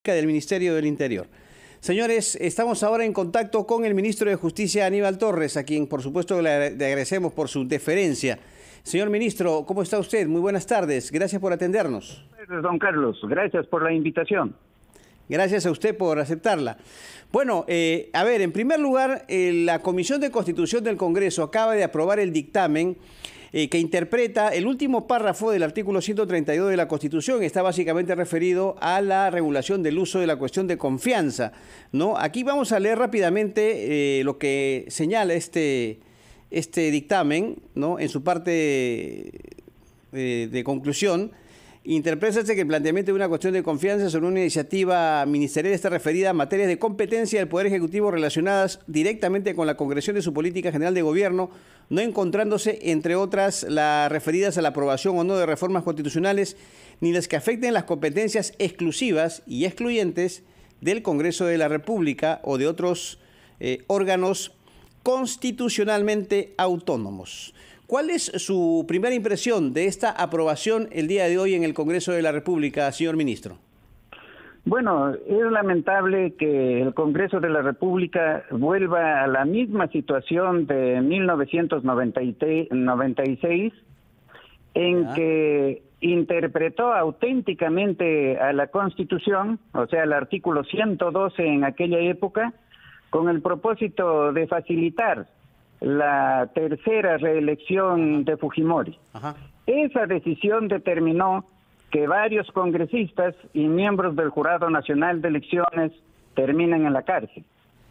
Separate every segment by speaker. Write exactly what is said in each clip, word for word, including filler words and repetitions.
Speaker 1: del Ministerio del Interior. Señores, estamos ahora en contacto con el ministro de Justicia, Aníbal Torres, a quien por supuesto le agradecemos por su deferencia. Señor ministro, ¿cómo está usted? Muy buenas tardes, gracias por atendernos.
Speaker 2: Don Carlos, gracias por la invitación.
Speaker 1: Gracias a usted por aceptarla. Bueno, eh, a ver, en primer lugar, eh, la Comisión de Constitución del Congreso acaba de aprobar el dictamen eh, que interpreta el último párrafo del artículo ciento treinta y dos de la Constitución. Está básicamente referido a la regulación del uso de la cuestión de confianza, ¿no? Aquí vamos a leer rápidamente eh, lo que señala este, este dictamen, ¿no? En su parte eh, de conclusión. Interprétase que el planteamiento de una cuestión de confianza sobre una iniciativa ministerial está referida a materias de competencia del Poder Ejecutivo relacionadas directamente con la concreción de su política general de gobierno, no encontrándose, entre otras, las referidas a la aprobación o no de reformas constitucionales, ni las que afecten las competencias exclusivas y excluyentes del Congreso de la República o de otros eh, órganos constitucionalmente autónomos. ¿Cuál es su primera impresión de esta aprobación el día de hoy en el Congreso de la República, señor ministro?
Speaker 2: Bueno, es lamentable que el Congreso de la República vuelva a la misma situación de mil novecientos noventa y seis, en ¿Ya? que interpretó auténticamente a la Constitución, o sea, el artículo ciento doce en aquella época, con el propósito de facilitar la tercera reelección de Fujimori. Ajá. Esa decisión determinó que varios congresistas y miembros del Jurado Nacional de Elecciones terminen en la cárcel.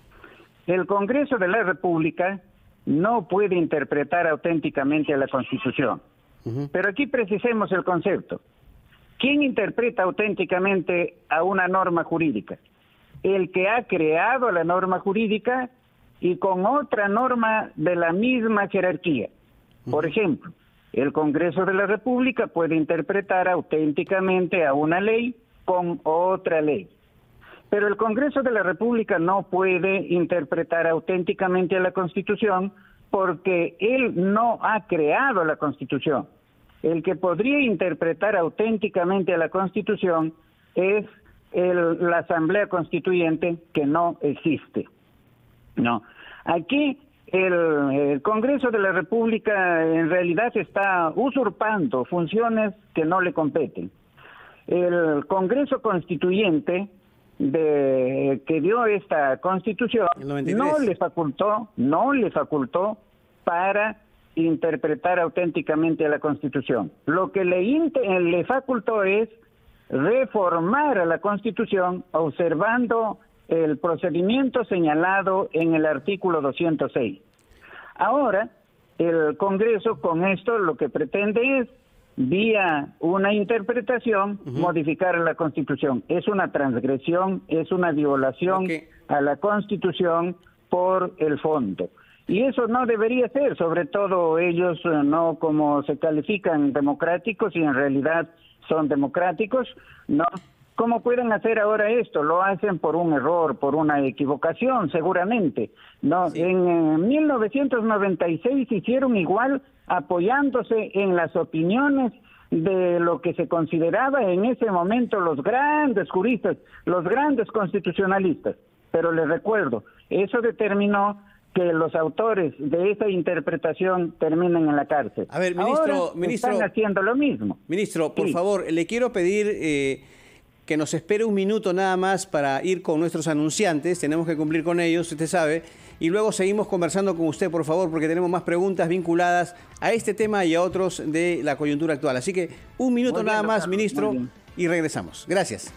Speaker 2: El Congreso de la República no puede interpretar auténticamente a la Constitución. Uh-huh. Pero aquí precisemos el concepto. ¿Quién interpreta auténticamente a una norma jurídica? El que ha creado la norma jurídica y con otra norma de la misma jerarquía. Por ejemplo, el Congreso de la República puede interpretar auténticamente a una ley con otra ley. Pero el Congreso de la República no puede interpretar auténticamente a la Constitución porque él no ha creado la Constitución. El que podría interpretar auténticamente a la Constitución es el, la Asamblea Constituyente, que no existe. No, aquí el, el Congreso de la República en realidad está usurpando funciones que no le competen. El Congreso Constituyente de, que dio esta Constitución no le facultó, no le facultó para interpretar auténticamente a la Constitución. Lo que le, le facultó es reformar a la Constitución observando el procedimiento señalado en el artículo doscientos seis. Ahora, el Congreso con esto lo que pretende es, vía una interpretación, uh-huh. modificar la Constitución. Es una transgresión, es una violación okay. a la Constitución por el fondo. Y eso no debería ser, sobre todo ellos no como se califican democráticos y en realidad son democráticos, no. ¿Cómo pueden hacer ahora esto? Lo hacen por un error, por una equivocación, seguramente. No, sí. En eh, mil novecientos noventa y seis hicieron igual, apoyándose en las opiniones de lo que se consideraba en ese momento los grandes juristas, los grandes constitucionalistas. Pero les recuerdo, eso determinó que los autores de esa interpretación terminen en la cárcel.
Speaker 1: A ver, ministro,
Speaker 2: ahora
Speaker 1: ministro,
Speaker 2: están haciendo lo mismo.
Speaker 1: Ministro, por
Speaker 2: sí.
Speaker 1: favor, le quiero pedir Eh... que nos espere un minuto nada más para ir con nuestros anunciantes, tenemos que cumplir con ellos, usted sabe, y luego seguimos conversando con usted, por favor, porque tenemos más preguntas vinculadas a este tema y a otros de la coyuntura actual. Así que un minuto bien, nada más, Carlos, ministro, y regresamos. Gracias.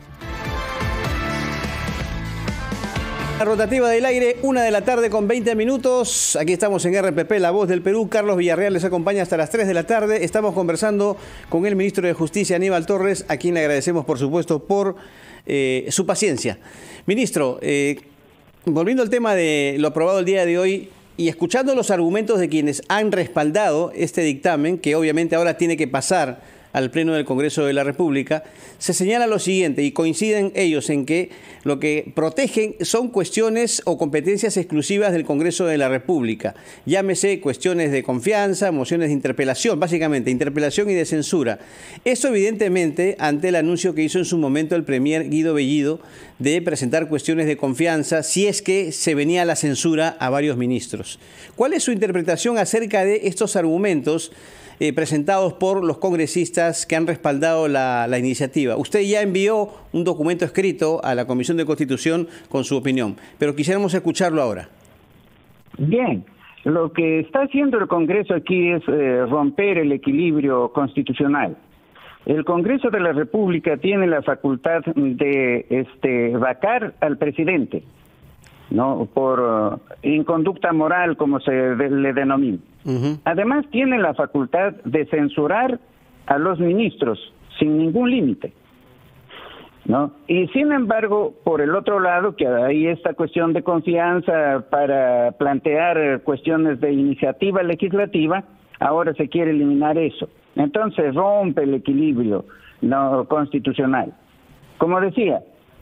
Speaker 1: La rotativa del aire, una de la tarde con veinte minutos. Aquí estamos en R P P, La Voz del Perú. Carlos Villarreal les acompaña hasta las tres de la tarde. Estamos conversando con el ministro de Justicia, Aníbal Torres, a quien le agradecemos, por supuesto, por eh, su paciencia. Ministro, eh, volviendo al tema de lo aprobado el día de hoy y escuchando los argumentos de quienes han respaldado este dictamen, que obviamente ahora tiene que pasar al Pleno del Congreso de la República, se señala lo siguiente, y coinciden ellos en que lo que protegen son cuestiones o competencias exclusivas del Congreso de la República. Llámese cuestiones de confianza, mociones de interpelación, básicamente interpelación y de censura. Eso evidentemente ante el anuncio que hizo en su momento el premier Guido Bellido de presentar cuestiones de confianza si es que se venía la censura a varios ministros. ¿Cuál es su interpretación acerca de estos argumentos eh, presentados por los congresistas que han respaldado la, la iniciativa? Usted ya envió un documento escrito a la Comisión de Constitución con su opinión, pero quisiéramos escucharlo ahora.
Speaker 2: Bien, lo que está haciendo el Congreso aquí es eh, romper el equilibrio constitucional. El Congreso de la República tiene la facultad de este, vacar al presidente, ¿no? Por uh, inconducta moral, como se de, le denomina. Uh-huh. Además, tiene la facultad de censurar a los ministros sin ningún límite, ¿no? Y sin embargo, por el otro lado, que hay esta cuestión de confianza para plantear cuestiones de iniciativa legislativa, ahora se quiere eliminar eso. Entonces rompe el equilibrio no constitucional. Como decía,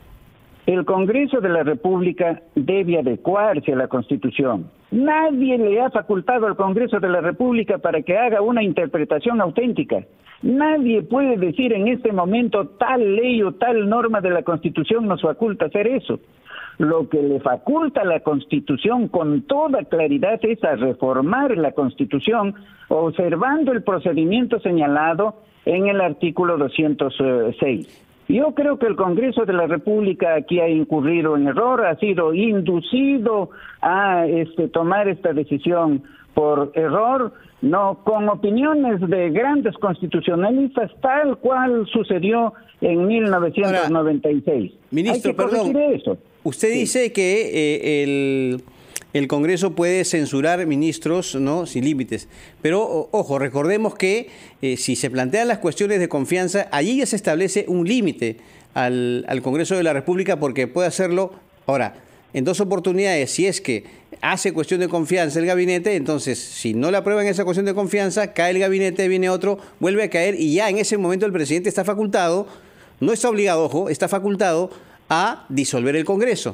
Speaker 2: el Congreso de la República debe adecuarse a la Constitución. Nadie le ha facultado al Congreso de la República para que haga una interpretación auténtica. Nadie puede decir en este momento tal ley o tal norma de la Constitución nos faculta hacer eso. Lo que le faculta a la Constitución con toda claridad es a reformar la Constitución observando el procedimiento señalado en el artículo doscientos seis. Yo creo que el Congreso de la República aquí ha incurrido en error, ha sido inducido a este, tomar esta decisión por error, no con opiniones de grandes constitucionalistas, tal cual sucedió en mil novecientos noventa y seis.
Speaker 1: Ahora, ministro,
Speaker 2: hay que corregir
Speaker 1: perdón,
Speaker 2: eso.
Speaker 1: Usted sí. dice que eh, el, el Congreso puede censurar ministros, ¿no?, sin límites. Pero, ojo, recordemos que eh, si se plantean las cuestiones de confianza, allí ya se establece un límite al, al Congreso de la República porque puede hacerlo, ahora, en dos oportunidades. Si es que hace cuestión de confianza el gabinete, entonces, si no le aprueban esa cuestión de confianza, cae el gabinete, viene otro, vuelve a caer y ya en ese momento el presidente está facultado, no está obligado, ojo, está facultado a disolver el Congreso.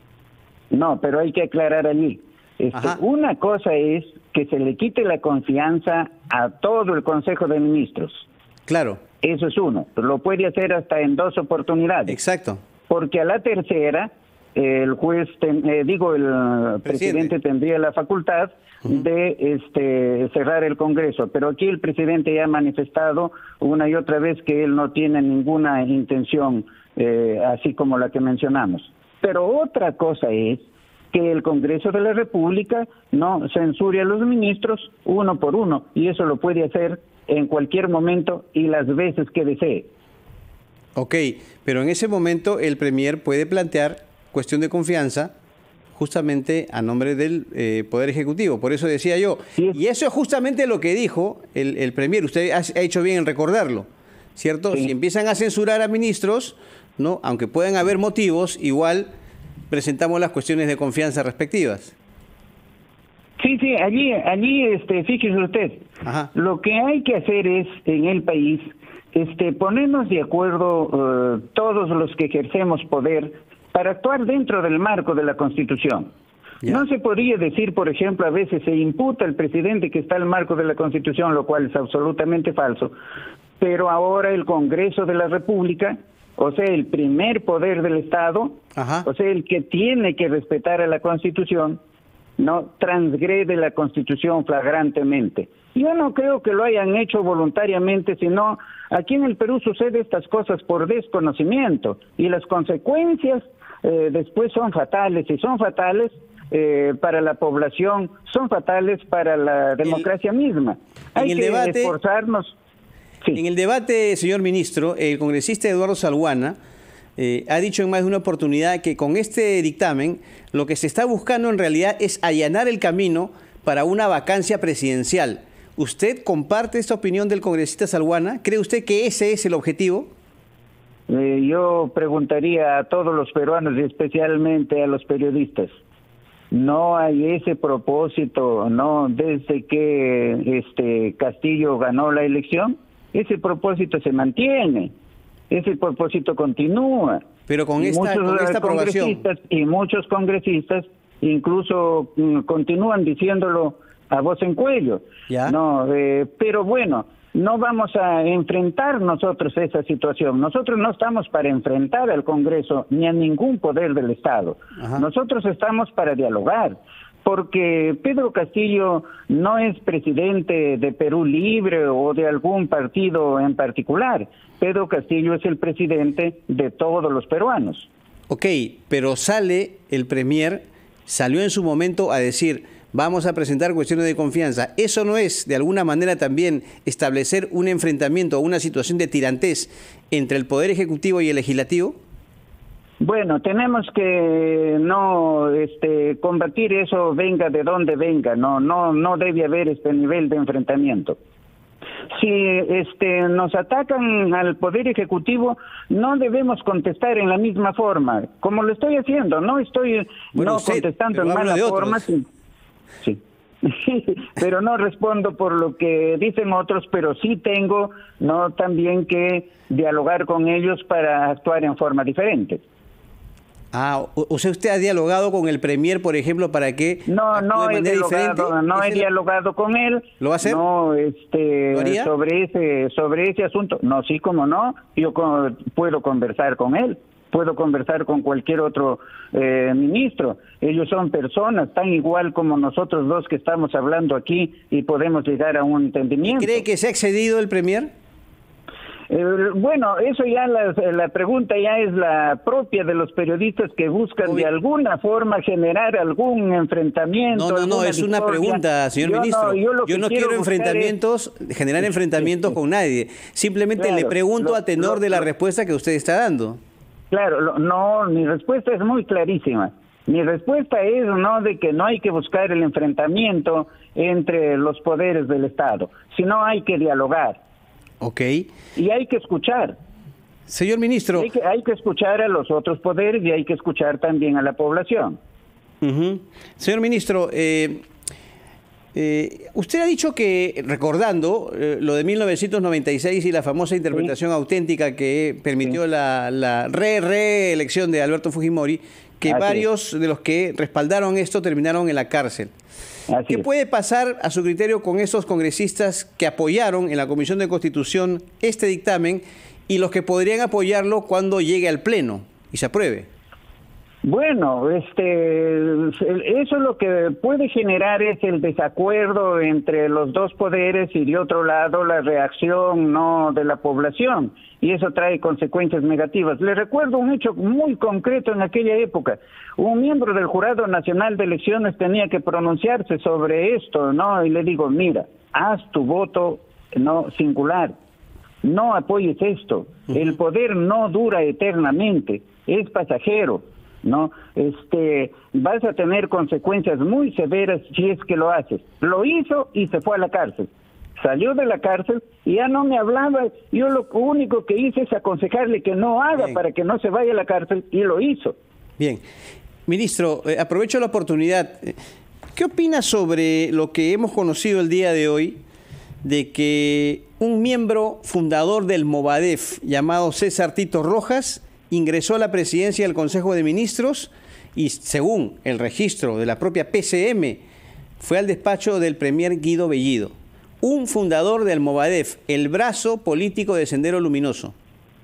Speaker 2: No, pero hay que aclarar allí. Este, una cosa es que se le quite la confianza a todo el Consejo de Ministros. Claro. Eso es uno. Lo puede hacer hasta en dos oportunidades.
Speaker 1: Exacto.
Speaker 2: Porque a la tercera, el juez, ten, eh, digo, el presidente. presidente tendría la facultad uh-huh. de este, cerrar el Congreso. Pero aquí el presidente ya ha manifestado una y otra vez que él no tiene ninguna intención Eh, así como la que mencionamos. Pero otra cosa es que el Congreso de la República no censure a los ministros uno por uno, y eso lo puede hacer en cualquier momento y las veces que desee.
Speaker 1: Ok, pero en ese momento el premier puede plantear cuestión de confianza justamente a nombre del eh, Poder Ejecutivo. Por eso decía yo, sí. Y eso es justamente lo que dijo el, el premier. Usted ha, ha hecho bien en recordarlo, ¿cierto? Sí. Si empiezan a censurar a ministros, ¿no?, aunque puedan haber motivos, igual presentamos las cuestiones de confianza respectivas.
Speaker 2: Sí, sí, allí, allí, este, fíjese usted, Ajá. lo que hay que hacer es, en el país, este, ponernos de acuerdo uh, todos los que ejercemos poder para actuar dentro del marco de la Constitución. Ya. No se podría decir, por ejemplo, a veces se imputa al presidente que está en el marco de la Constitución, lo cual es absolutamente falso, pero ahora el Congreso de la República, o sea, el primer poder del Estado, Ajá. o sea, el que tiene que respetar a la Constitución, no transgrede la Constitución flagrantemente. Yo no creo que lo hayan hecho voluntariamente, sino aquí en el Perú sucede estas cosas por desconocimiento, y las consecuencias eh, después son fatales, y son fatales eh, para la población, son fatales para la democracia el, misma. Hay que debate... esforzarnos. Sí.
Speaker 1: En el debate, señor ministro, el congresista Eduardo Salguana eh, ha dicho en más de una oportunidad que con este dictamen lo que se está buscando en realidad es allanar el camino para una vacancia presidencial. ¿Usted comparte esta opinión del congresista Salguana? ¿Cree usted que ese es el objetivo?
Speaker 2: Eh, yo preguntaría a todos los peruanos y especialmente a los periodistas. No hay ese propósito, no, desde que este Castillo ganó la elección. ese propósito se mantiene, ese propósito continúa.
Speaker 1: Pero con
Speaker 2: y
Speaker 1: esta,
Speaker 2: muchos
Speaker 1: con esta aprobación...
Speaker 2: Y muchos congresistas incluso mm, continúan diciéndolo a voz en cuello.
Speaker 1: ¿Ya?
Speaker 2: No, eh, pero bueno, no vamos a enfrentar nosotros esa situación. Nosotros no estamos para enfrentar al Congreso ni a ningún poder del Estado. Ajá. Nosotros estamos para dialogar, porque Pedro Castillo no es presidente de Perú Libre o de algún partido en particular. Pedro Castillo es el presidente de todos los peruanos.
Speaker 1: Ok, pero sale el premier, salió en su momento a decir, vamos a presentar cuestiones de confianza. ¿Eso no es, de alguna manera, también establecer un enfrentamiento o una situación de tirantez entre el Poder Ejecutivo y el Legislativo?
Speaker 2: Bueno, tenemos que no este, combatir eso, venga de donde venga. No, no, no debe haber este nivel de enfrentamiento. Si este, nos atacan al Poder Ejecutivo, no debemos contestar en la misma forma, como lo estoy haciendo. No estoy
Speaker 1: bueno,
Speaker 2: no
Speaker 1: usted,
Speaker 2: contestando en mala forma. Sí. sí. Pero no respondo por lo que dicen otros, pero sí tengo no también que dialogar con ellos para actuar en forma diferente.
Speaker 1: Ah, o sea, usted ha dialogado con el premier, por ejemplo, para que
Speaker 2: no no he dialogado, no he dialogado con él.
Speaker 1: ¿Lo va a hacer?
Speaker 2: No, este, sobre ese sobre ese asunto. No, sí, como no, yo con, puedo conversar con él, puedo conversar con cualquier otro eh, ministro. Ellos son personas tan igual como nosotros dos que estamos hablando aquí y podemos llegar a un entendimiento.
Speaker 1: ¿Cree que se ha excedido el premier?
Speaker 2: Eh, bueno, eso ya la, la pregunta ya es la propia de los periodistas que buscan Uy. de alguna forma generar algún enfrentamiento.
Speaker 1: No, no, no, es
Speaker 2: discordia.
Speaker 1: Una pregunta, señor
Speaker 2: yo
Speaker 1: ministro.
Speaker 2: No, yo,
Speaker 1: yo no quiero, quiero enfrentamientos, es... generar enfrentamientos con nadie. Simplemente claro, le pregunto lo, a tenor lo, de la lo, respuesta que usted está dando.
Speaker 2: Claro, lo, no, mi respuesta es muy clarísima. Mi respuesta es no de que no hay que buscar el enfrentamiento entre los poderes del Estado, sino hay que dialogar.
Speaker 1: Ok.
Speaker 2: Y hay que escuchar.
Speaker 1: Señor ministro.
Speaker 2: Hay que, hay que escuchar a los otros poderes y hay que escuchar también a la población.
Speaker 1: Uh-huh. Señor ministro, eh, eh, usted ha dicho que, recordando eh, lo de mil novecientos noventa y seis y la famosa interpretación sí. auténtica que permitió sí. la, la re-reelección de Alberto Fujimori, que Así varios es. de los que respaldaron esto terminaron en la cárcel. Así ¿Qué es. puede pasar, a su criterio, con estos congresistas que apoyaron en la Comisión de Constitución este dictamen y los que podrían apoyarlo cuando llegue al Pleno y se apruebe?
Speaker 2: Bueno, este, eso lo que puede generar es el desacuerdo entre los dos poderes y de otro lado la reacción no de la población, y eso trae consecuencias negativas. Le recuerdo un hecho muy concreto en aquella época. Un miembro del Jurado Nacional de Elecciones tenía que pronunciarse sobre esto, ¿no? Y le digo, mira, haz tu voto no singular, no apoyes esto. El poder no dura eternamente, es pasajero. No, este, vas a tener consecuencias muy severas si es que lo haces. Lo hizo y se fue a la cárcel. Salió de la cárcel y ya no me hablaba. Yo lo único que hice es aconsejarle que no haga Bien. para que no se vaya a la cárcel y lo hizo.
Speaker 1: Bien, ministro, eh, aprovecho la oportunidad. ¿Qué opina sobre lo que hemos conocido el día de hoy de que un miembro fundador del Movadef llamado César Tito Rojas ingresó a la presidencia del Consejo de Ministros y, según el registro de la propia P C M, fue al despacho del premier Guido Bellido, un fundador del Movadef, el brazo político de Sendero Luminoso?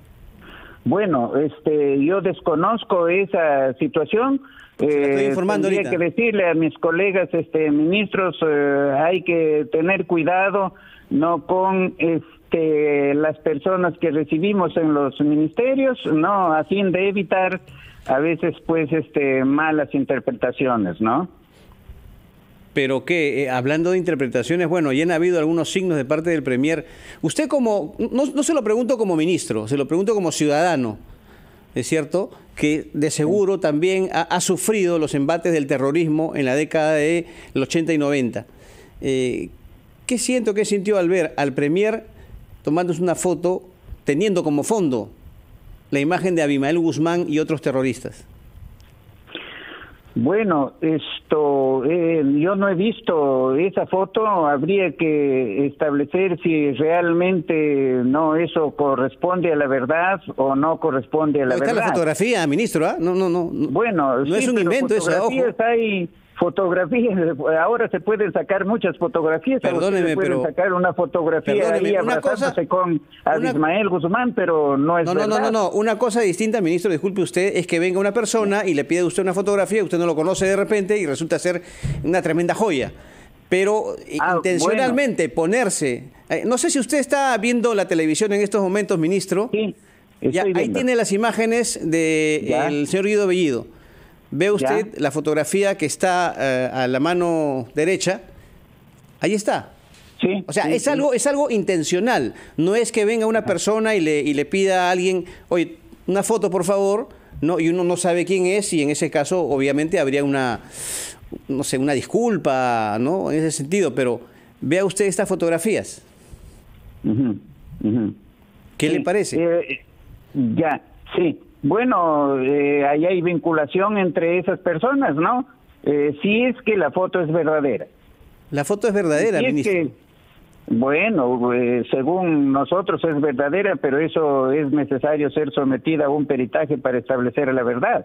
Speaker 2: Bueno, este, yo desconozco esa situación.
Speaker 1: Se la estoy informando
Speaker 2: tendría
Speaker 1: ahorita.
Speaker 2: que decirle a mis colegas este, ministros, eh, hay que tener cuidado no con este, las personas que recibimos en los ministerios, no, a fin de evitar a veces pues este malas interpretaciones, ¿no?
Speaker 1: Pero que, eh, hablando de interpretaciones, bueno, ya han habido algunos signos de parte del premier. Usted como, no, no se lo pregunto como ministro, se lo pregunto como ciudadano, ¿es cierto? Que de seguro también ha, ha sufrido los embates del terrorismo en la década de los ochenta y noventa. Eh, ¿Qué siento, qué sintió al ver al premier tomándose una foto, teniendo como fondo la imagen de Abimael Guzmán y otros terroristas?
Speaker 2: Bueno, esto, eh, yo no he visto esa foto, habría que establecer si realmente no eso corresponde a la verdad o no corresponde a la
Speaker 1: Pero
Speaker 2: verdad.
Speaker 1: está la fotografía, ministro, ¿ah? No, no, no.
Speaker 2: Bueno,
Speaker 1: no
Speaker 2: sí,
Speaker 1: es un
Speaker 2: pero
Speaker 1: invento eso, ojo.
Speaker 2: fotografías hay fotografías, ahora se pueden sacar muchas fotografías,
Speaker 1: Perdóneme,
Speaker 2: se pueden
Speaker 1: pero,
Speaker 2: sacar una fotografía
Speaker 1: perdóneme,
Speaker 2: ahí
Speaker 1: una
Speaker 2: abrazándose
Speaker 1: cosa,
Speaker 2: con Abismael
Speaker 1: una,
Speaker 2: Guzmán, pero no es
Speaker 1: no, no,
Speaker 2: verdad.
Speaker 1: No, no, no, una cosa distinta, ministro, disculpe usted, es que venga una persona y le pide a usted una fotografía, usted no lo conoce de repente y resulta ser una tremenda joya. Pero
Speaker 2: ah,
Speaker 1: intencionalmente
Speaker 2: bueno.
Speaker 1: ponerse... Eh, no sé si usted está viendo la televisión en estos momentos, ministro.
Speaker 2: Sí,
Speaker 1: ya, ahí tiene las imágenes del señor Guido Bellido. Ve usted ya. la fotografía que está uh, a la mano derecha. Ahí está.
Speaker 2: Sí,
Speaker 1: o sea,
Speaker 2: sí,
Speaker 1: es,
Speaker 2: sí.
Speaker 1: Algo, es algo intencional. No es que venga una persona y le, y le pida a alguien, oye, una foto, por favor, no, y uno no sabe quién es, y en ese caso, obviamente, habría una, no sé, una disculpa, ¿no? En ese sentido, pero vea usted estas fotografías.
Speaker 2: Uh-huh, uh-huh.
Speaker 1: ¿Qué
Speaker 2: sí,
Speaker 1: le parece?
Speaker 2: Eh, ya, sí. Bueno, eh, ahí hay vinculación entre esas personas, ¿no? Eh, si es que la foto es verdadera.
Speaker 1: La foto es verdadera,
Speaker 2: si es
Speaker 1: ministro.
Speaker 2: Que, bueno, eh, según nosotros es verdadera, pero eso es necesario ser sometida a un peritaje para establecer la verdad.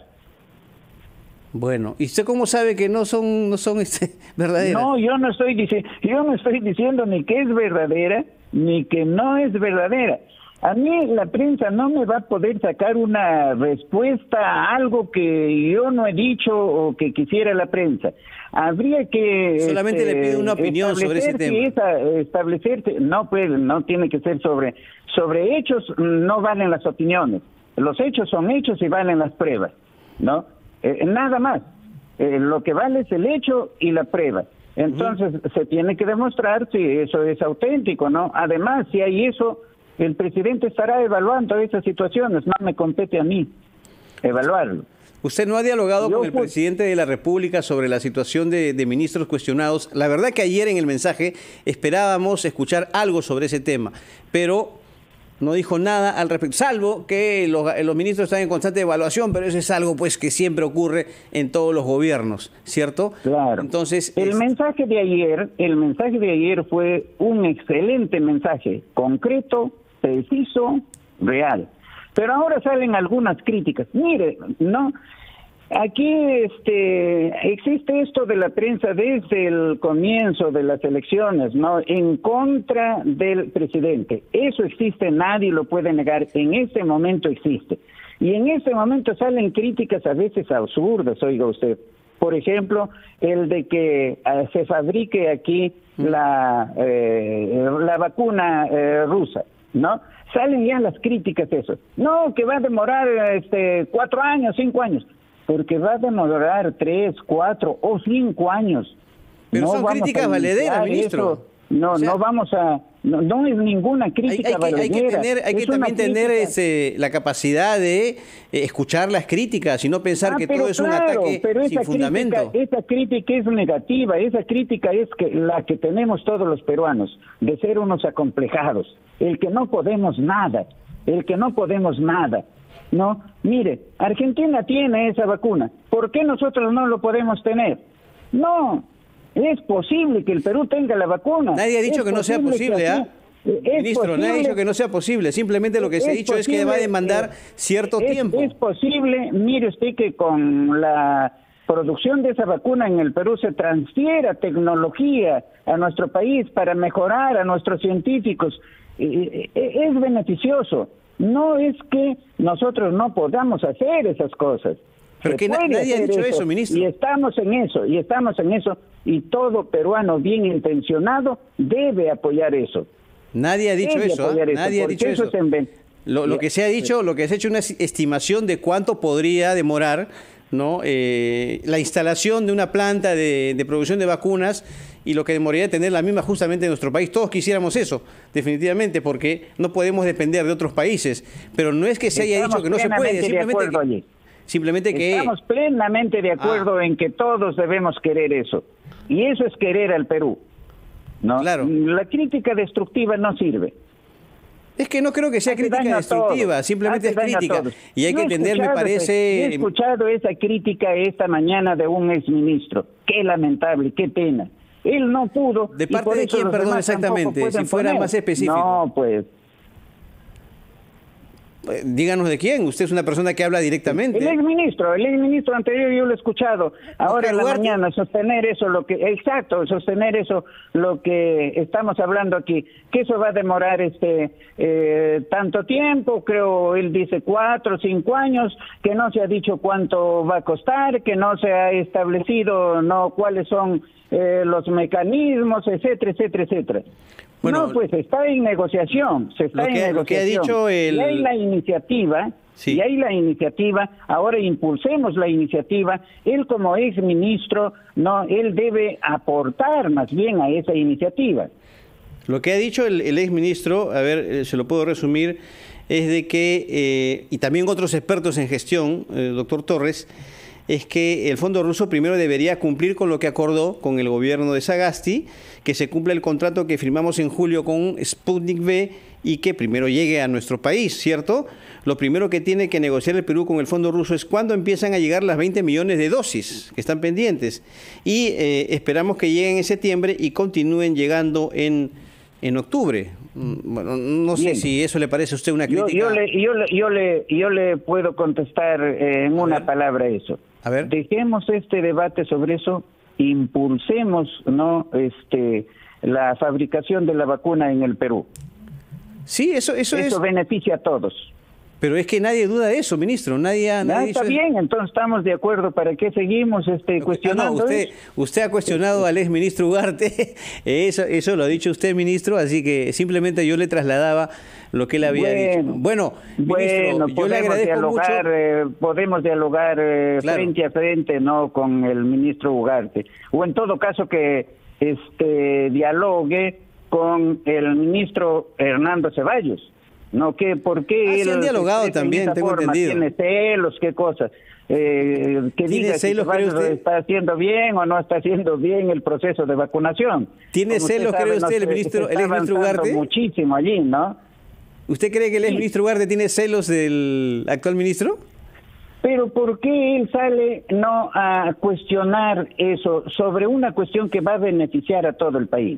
Speaker 1: Bueno, ¿y usted cómo sabe que no son no son este, verdaderas?
Speaker 2: No, yo no estoy diciendo, yo no estoy diciendo ni que es verdadera ni que no es verdadera. A mí la prensa no me va a poder sacar una respuesta a algo que yo no he dicho o que quisiera la prensa. Habría que...
Speaker 1: Solamente este, le pido una opinión sobre ese tema.
Speaker 2: Esa, establecerse, no, pues, no tiene que ser sobre... Sobre hechos no valen las opiniones. Los hechos son hechos y valen las pruebas, ¿no? Eh, nada más. Eh, lo que vale es el hecho y la prueba. Entonces, uh-huh. se tiene que demostrar si eso es auténtico, ¿no? Además, si hay eso... El presidente estará evaluando esas situaciones, no me compete a mí evaluarlo.
Speaker 1: ¿Usted no ha dialogado
Speaker 2: Yo,
Speaker 1: con el
Speaker 2: pues,
Speaker 1: presidente de la República sobre la situación de, de ministros cuestionados? La verdad que ayer en el mensaje esperábamos escuchar algo sobre ese tema, pero no dijo nada al respecto, salvo que los, los ministros están en constante evaluación, pero eso es algo pues que siempre ocurre en todos los gobiernos, ¿cierto?
Speaker 2: Claro.
Speaker 1: Entonces,
Speaker 2: el
Speaker 1: es...
Speaker 2: mensaje de ayer, el mensaje de ayer fue un excelente mensaje, concreto, preciso, real. Pero ahora salen algunas críticas. Mire, no, aquí este existe esto de la prensa desde el comienzo de las elecciones, ¿no? En contra del presidente. Eso existe, nadie lo puede negar. En este momento existe. Y en este momento salen críticas a veces absurdas, oiga usted. Por ejemplo, el de que uh, se fabrique aquí la, eh, la vacuna eh, rusa, ¿no? Salen ya las críticas de eso. No, que va a demorar este cuatro años, cinco años. Porque va a demorar tres, cuatro o cinco años.
Speaker 1: Pero
Speaker 2: no
Speaker 1: son críticas valederas, ministro.
Speaker 2: Eso. No, o sea, no vamos a... No, no es ninguna crítica
Speaker 1: hay, hay que,
Speaker 2: valedera.
Speaker 1: Hay que, tener, hay que también tener ese, la capacidad de eh, escuchar las críticas y no pensar
Speaker 2: ah,
Speaker 1: que todo es
Speaker 2: claro,
Speaker 1: un ataque
Speaker 2: pero
Speaker 1: sin
Speaker 2: esa
Speaker 1: fundamento.
Speaker 2: Crítica, esa crítica es negativa, esa crítica es que la que tenemos todos los peruanos, de ser unos acomplejados, el que no podemos nada, el que no podemos nada. No, mire, Argentina tiene esa vacuna, ¿por qué nosotros no lo podemos tener? No, es posible que el Perú tenga la vacuna.
Speaker 1: Nadie ha dicho
Speaker 2: es
Speaker 1: que no sea posible, ¿ah? ¿eh? Ministro,
Speaker 2: posible,
Speaker 1: nadie ha dicho que no sea posible, simplemente lo que se ha dicho
Speaker 2: posible,
Speaker 1: es que va a demandar eh, cierto
Speaker 2: es,
Speaker 1: tiempo.
Speaker 2: Es posible, mire usted que con la producción de esa vacuna en el Perú se transfiera tecnología a nuestro país para mejorar a nuestros científicos, eh, eh, es beneficioso. No es que nosotros no podamos hacer esas cosas.
Speaker 1: Pero que nadie ha dicho eso, eso, ministro.
Speaker 2: Y estamos en eso, y estamos en eso, y todo peruano bien intencionado debe apoyar eso.
Speaker 1: Nadie ha dicho
Speaker 2: debe
Speaker 1: eso, ¿eh?
Speaker 2: eso,
Speaker 1: Nadie ha dicho eso.
Speaker 2: eso es
Speaker 1: lo, lo que se ha dicho, lo que se ha hecho una estimación de cuánto podría demorar, ¿no? Eh, la instalación de una planta de, de producción de vacunas y lo que demoraría tener la misma justamente en nuestro país. Todos quisiéramos eso, definitivamente, porque no podemos depender de otros países. Pero no es que se haya
Speaker 2: Estamos
Speaker 1: dicho que no se puede, simplemente
Speaker 2: acuerdo,
Speaker 1: que, simplemente que...
Speaker 2: Estamos plenamente de acuerdo ah. en que todos debemos querer eso. Y eso es querer al Perú, ¿no?
Speaker 1: Claro.
Speaker 2: La crítica destructiva no sirve.
Speaker 1: Es que no creo que sea
Speaker 2: Hace
Speaker 1: crítica destructiva, simplemente es crítica. Y hay que entender, me parece...
Speaker 2: He escuchado esa crítica esta mañana de un exministro. Qué lamentable, qué pena. Él no pudo...
Speaker 1: ¿De parte de quién, perdón, exactamente? Si fuera más específico.
Speaker 2: No, pues...
Speaker 1: Díganos de quién. Usted es una persona que habla directamente.
Speaker 2: El exministro, el exministro anterior yo lo he escuchado. Ahora en la mañana sostener eso, lo que, exacto, sostener eso, lo que estamos hablando aquí, que eso va a demorar este eh, tanto tiempo, creo él dice cuatro, cinco años, que no se ha dicho cuánto va a costar, que no se ha establecido no cuáles son eh, los mecanismos, etcétera, etcétera, etcétera. Bueno, no, pues está en negociación, se está
Speaker 1: lo que,
Speaker 2: en negociación.
Speaker 1: Lo que ha dicho el...
Speaker 2: Y hay la iniciativa, sí. y hay la iniciativa, ahora impulsemos la iniciativa. Él como ex ministro, no, él debe aportar más bien a esa iniciativa.
Speaker 1: Lo que ha dicho el, el ex ministro, a ver, se lo puedo resumir, es de que, eh, y también otros expertos en gestión, eh, doctor Torres, es que el Fondo Ruso primero debería cumplir con lo que acordó con el gobierno de Sagasti, que se cumpla el contrato que firmamos en julio con Sputnik V y que primero llegue a nuestro país, ¿cierto? Lo primero que tiene que negociar el Perú con el Fondo Ruso es cuándo empiezan a llegar las veinte millones de dosis que están pendientes. Y eh, esperamos que lleguen en septiembre y continúen llegando en, en octubre. Bueno, no sé Bien. si eso le parece a usted una crítica.
Speaker 2: Yo, yo, le, yo, le, yo, le, yo le puedo contestar eh, en a una ver. palabra eso.
Speaker 1: A ver.
Speaker 2: Dejemos este debate sobre eso, impulsemos no este la fabricación de la vacuna en el Perú.
Speaker 1: Sí, eso eso,
Speaker 2: eso
Speaker 1: es...
Speaker 2: beneficia a todos.
Speaker 1: Pero es que nadie duda de eso, ministro. Nadie, nadie
Speaker 2: ah, está bien, entonces estamos de acuerdo. ¿Para qué seguimos este, cuestionando?
Speaker 1: No, usted,
Speaker 2: eso?
Speaker 1: usted ha cuestionado al exministro Ugarte. Eso, eso lo ha dicho usted, ministro. Así que simplemente yo le trasladaba lo que él había
Speaker 2: bueno,
Speaker 1: dicho. Bueno, ministro,
Speaker 2: bueno,
Speaker 1: yo le agradezco
Speaker 2: dialogar,
Speaker 1: mucho.
Speaker 2: Eh, podemos dialogar eh, claro. frente a frente, no, con el ministro Ugarte. O en todo caso que este dialogue con el ministro Hernando Ceballos. No, que por qué
Speaker 1: ah,
Speaker 2: él
Speaker 1: sí han dialogado también, tengo
Speaker 2: forma,
Speaker 1: entendido.
Speaker 2: Tiene celos, qué cosas. Eh, que diga
Speaker 1: celos,
Speaker 2: si usted está haciendo bien o no está haciendo bien el proceso de vacunación.
Speaker 1: ¿Tiene
Speaker 2: Como
Speaker 1: celos,
Speaker 2: usted
Speaker 1: cree
Speaker 2: sabe,
Speaker 1: usted,
Speaker 2: no
Speaker 1: el ministro,
Speaker 2: se,
Speaker 1: el exministro Ugarte?
Speaker 2: Muchísimo allí, ¿no?
Speaker 1: ¿Usted cree que el
Speaker 2: sí.
Speaker 1: exministro Ugarte tiene celos del actual ministro?
Speaker 2: Pero ¿por qué él sale no a cuestionar eso sobre una cuestión que va a beneficiar a todo el país?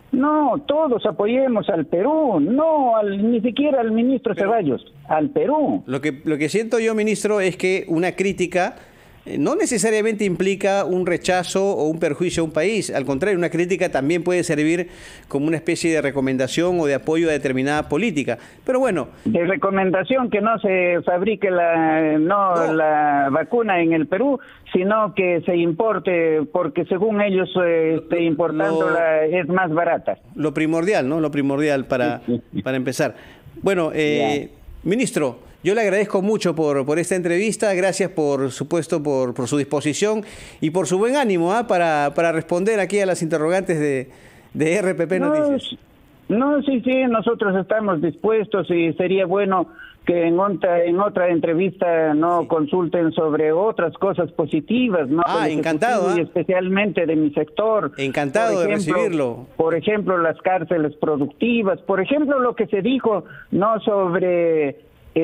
Speaker 2: No, todos apoyemos al Perú, no al, ni siquiera al ministro Pero, Ceballos, al Perú.
Speaker 1: Lo que, lo que siento yo, ministro, es que una crítica eh, no necesariamente implica un rechazo o un perjuicio a un país. Al contrario, una crítica también puede servir como una especie de recomendación o de apoyo a determinada política. Pero bueno...
Speaker 2: De recomendación que no se fabrique la, no, no. la vacuna en el Perú, sino que se importe, porque según ellos eh, esté importandola es más barata.
Speaker 1: Lo primordial, ¿no? Lo primordial para, para empezar. Bueno, eh, ministro, yo le agradezco mucho por, por esta entrevista, gracias por supuesto por, por su disposición y por su buen ánimo ¿eh? para, para responder aquí a las interrogantes de, de R P P
Speaker 2: no,
Speaker 1: Noticias.
Speaker 2: No, sí, sí, nosotros estamos dispuestos y sería bueno que en otra, en otra entrevista no sí. consulten sobre otras cosas positivas, ¿no?
Speaker 1: Ah, encantado.
Speaker 2: Y
Speaker 1: ¿eh?
Speaker 2: especialmente de mi sector.
Speaker 1: Encantado ejemplo, de recibirlo.
Speaker 2: Por ejemplo, las cárceles productivas, por ejemplo, lo que se dijo, no sobre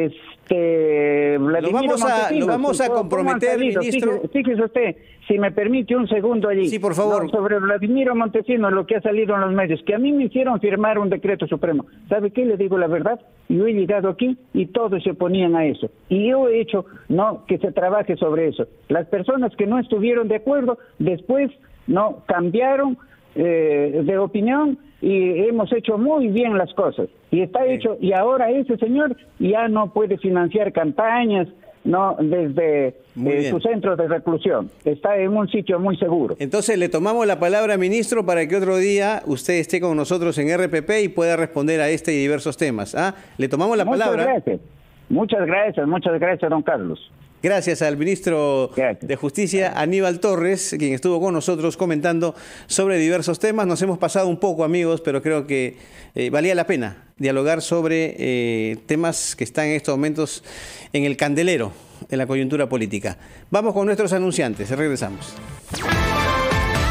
Speaker 2: este Vladimir
Speaker 1: lo vamos a, lo vamos a comprometer, ministro.
Speaker 2: Fíjese, fíjese usted, si me permite un segundo allí.
Speaker 1: Sí, por favor.
Speaker 2: No, sobre Vladimiro Montesinos, lo que ha salido en los medios, que a mí me hicieron firmar un decreto supremo. ¿Sabe qué? Le digo la verdad. Yo he llegado aquí y todos se oponían a eso. Y yo he hecho, no, que se trabaje sobre eso. Las personas que no estuvieron de acuerdo, después, no, cambiaron eh, de opinión y hemos hecho muy bien las cosas. Y está sí. hecho, y ahora ese señor ya no puede financiar campañas, no, desde eh, su centro de reclusión. Está en un sitio muy seguro.
Speaker 1: Entonces le tomamos la palabra, ministro, para que otro día usted esté con nosotros en R P P y pueda responder a este y diversos temas. ¿Ah? Le tomamos la
Speaker 2: muchas
Speaker 1: palabra.
Speaker 2: Gracias. Muchas gracias, muchas gracias, don Carlos.
Speaker 1: Gracias al ministro Gracias. de Justicia, Aníbal Torres, quien estuvo con nosotros comentando sobre diversos temas. Nos hemos pasado un poco, amigos, pero creo que eh, valía la pena dialogar sobre eh, temas que están en estos momentos en el candelero, en la coyuntura política. Vamos con nuestros anunciantes, regresamos.